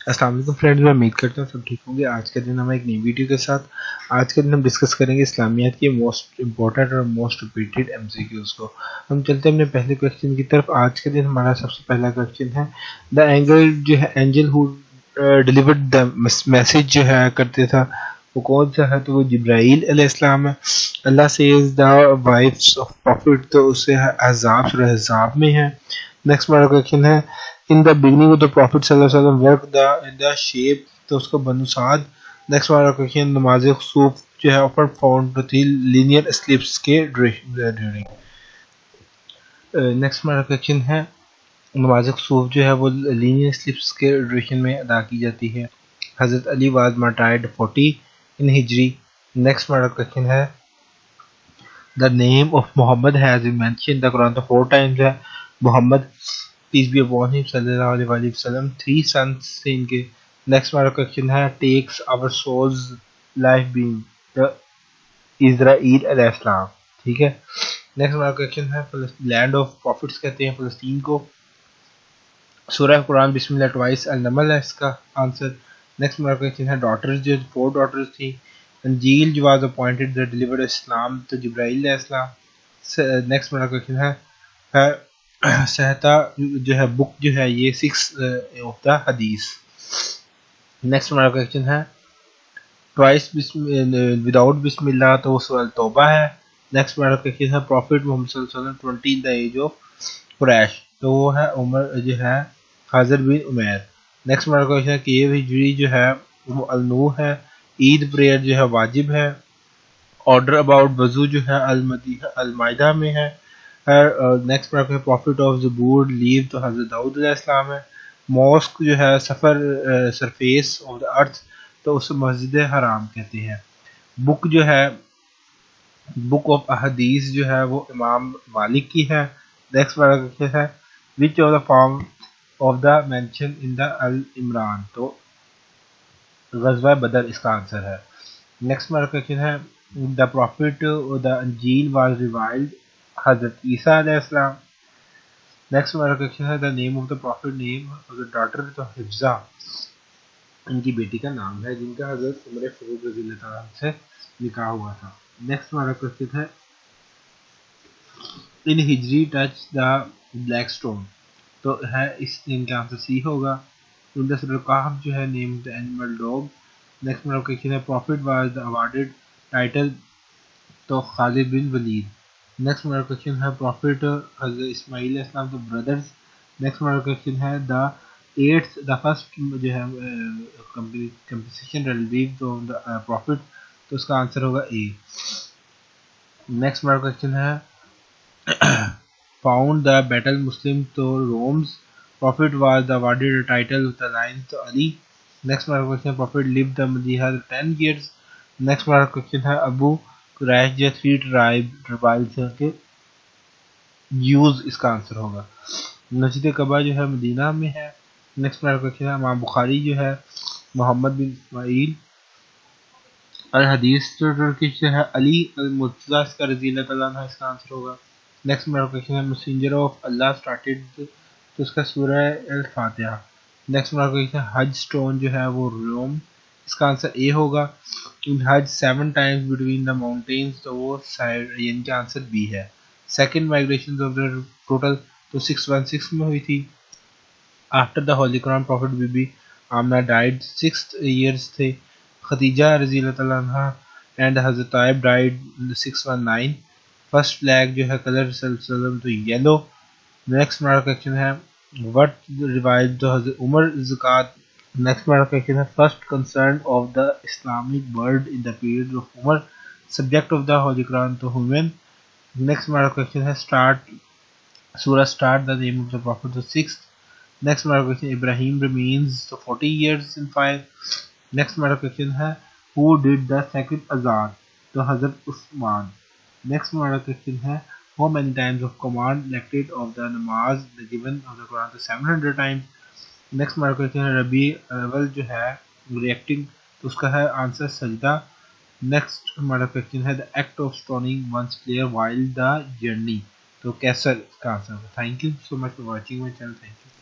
السلام علیکم فرینڈز، میں امید کرتا ہوں سب ٹھیک ہوں گے۔ آج کے دن ہم ایک نئی ویڈیو کے ساتھ آج کے دن ہم ڈسکس کریں گے اسلامیات کی موسٹ امپورٹنٹ اور most repeated M C Qs کو۔ ہم چلتے ہیں اپنے پہلے کویشچن کی طرف۔ آج کے دن ہمارا سب سے پہلا کویشچن ہے the angel who delivered the message جو ہے کرتے تھا وہ کون سا ہے؟ تو وہ جبرائیل علیہ السلام ہے۔ اللہ says the wives of prophet, تو اس سے احزاب سورہ احزاب میں ہے۔ نیکسٹ ہمارا کویشچن ہے in the beginning of the Prophet صلی اللہ علیہ وسلم worked in the shape، تو اس کا بنساد۔ نیکسٹ ہمارا کویشچن نماز خسوف جو ہے often found تھی لینئر سلپس کے ڈیورنگ۔ نیکسٹ ہمارا کویشچن ہے نماز خسوف جو ہے وہ لینئر سلپس کے ڈیوریشن میں ادا کی جاتی ہے۔ حضرت علی واز martyred 40 in ہجری۔ نیکسٹ ہمارا کویشچن ہے the name of Muhammad has been mentioned in the Quran 4 times ہے۔ محمد peace be upon him صلی اللہ علیہ وآلہ وسلم 3 sons تھے ان کے۔ نیکسٹ ہمارا کویشچن ہے takes our souls life being، the اسرائیل علیہ السلام، ٹھیک ہے۔ نیکسٹ ہمارا کویشچن ہے لینڈ آف پروفٹس کہتے ہیں فلسطین کو۔ سورہ قرآن بسم اللہ ٹوائس النمل ہے اس کا آنسر۔ نیکسٹ ہمارا کویشچن ہے ڈاٹرز جو 4 ڈاٹرز تھیں۔ انجیل جو واز اپوائنٹڈ دا ڈیلیورڈ اسلام، تو جبرائیل علیہ السلام۔ نیکسٹ ہمارا کویشچن ہے سہتا جو ہے بک جو ہے یہ 6 آف دا حدیث۔ نیکسٹ ہمارا کویشچن ہے ٹوائس وداؤٹ بسم اللہ، تو وہ سورہ توبہ ہے۔ نیکسٹ ہمارا کویشچن ہے پروفٹ محمد صلی اللہ علیہ وسلم 20 ان دا ایج آف قریش، تو وہ ہے عمر جو ہے حاضر بن عمیر۔ نیکسٹ ہمارا کویشچن ہے کہ یہ ہجری جو ہے وہ النو ہے۔ عید پریئر جو ہے واجب ہے۔ آرڈر اباؤٹ وضو جو ہے المائدہ میں ہے۔ نیکسٹ پروفٹ آف زبور لیو، تو حضرت داؤد علیہ السلام ہے۔ ماسک جو ہے سرفیس آف دا ارتھ، تو اسے مسجد حرام کہتے ہیں۔ بک جو ہے بک آف احادیث جو ہے وہ امام مالک کی ہے۔ نیکسٹ ہے which of the form of the mention in the العمران، تو غزوہ بدر اس کا آنسر ہے۔ نیکسٹ ہمارا کویشچن ہے دا پروفٹ دا انجیل واز ریوائلڈ حضرت عیسیٰ علیہ السلام۔ نیکسٹ ہمارا کویشچن ہے the name of the prophet, name of the daughter, تو حفظہ ان کی بیٹی کا نام ہے جن کا حضرت عمر فاروق رضی اللہ تعالیٰ عنہ سے نکاح ہوا تھا۔ نیکسٹ ہمارا کویشچن ہے ان ہجری ٹچ دا بلیک اسٹون، تو ہے اس ان کا آنسر سی ہوگا۔ ان دا سورہ کہف جو ہے name the animal dog. Next ہمارا کویشچن ہے prophet was the awarded title, تو خالد بن ولید۔ نیکسٹ ہمارا کویشچن ہے پروفٹ حضرت اسماعیل علیہ السلام تو بردرز۔ نیکسٹ ہمارا کویشچن ہے دا فرسٹ جو ہے کمپنسیشن ریلیو تو پروفٹ، تو اس کا آنسر ہوگا اے۔ نیکسٹ ہمارا کویشچن ہے فاؤنڈ دا بیٹل مسلم تو رومز، prophet was the awarded title the lion تو علی۔ نیکسٹ ہمارا کویشچن ہے پروفٹ لیو دا مدیحہ 10 ایئرز۔ نیکسٹ ہمارا کویشچن ہے ابو قریش جو 3 ٹرائبز کے یوز، اس کا آنسر ہوگا۔ مسجد کعبہ جو ہے مدینہ میں ہے۔ نیکسٹ ہمارا کویشچن ہے امام بخاری جو ہے محمد بن اسماعیل الحدیث ترکش جو ہے علی المرتضیٰ، اس کا رضی اللہ تعالیٰ عنہ اس کا آنسر ہوگا۔ نیکسٹ ہمارا کویشچن ہے میسنجر آف اللہ اسٹارٹڈ، تو اس کا سورہ الفاتحہ۔ نیکسٹ ہمارا کویشچن ہے حج سٹون جو ہے وہ روم، اس کا آنسر اے ہوگا۔ حج 7 times between the mountains، تو وہ ان کا آنسر بی ہے۔ Second migration of the total تو 616 میں ہوئی تھی۔ آفٹر دا ہولی قرآن پروفٹ بی بی آمنہ ڈائیڈ 6 ایئرس تھے۔ خدیجہ رضی اللہ تعالیٰ عنہ اینڈ حضرت طائب ڈائیڈ 619۔ فرسٹ فلیگ جو ہے کلر صلی اللہ علیہ وسلم تو یلو۔ نیکسٹ ہمارا کویشچن ہے وٹ ریوائز تو حضرت عمر زکوٰۃ۔ نیکسٹ ہمارا کویشچن ہے first concern of the Islamic bird in the period of عمر، سبجیکٹ آف دا ہولی قرآن تو ہیومن۔ نیکسٹ ہمارا کویشچن ہے سورہ start the name of the prophet تو 6۔ نیکسٹ ہمارا کویشچن ابراہیم ریمینز تو 40 years in fire۔ نیکسٹ ہمارا کویشچن ہے ہو ڈیڈ دا سیکنڈ اذان، تو حضرت عثمان۔ نیکسٹ ہمارا کویشچن ہے how many times of command elected of the namaz the given of the Quran to 700 times۔ Next ہمارا کویشچن ہے ربیع الاول جو ہے ریئیکٹنگ، تو اس کا ہے آنسر سجدہ۔ نیکسٹ ہمارا کویشچن ہے the act of stoning one's player while the journey، تو کیسر اس کا آنسر ہے۔ Thank you so much for watching my channel, thank you.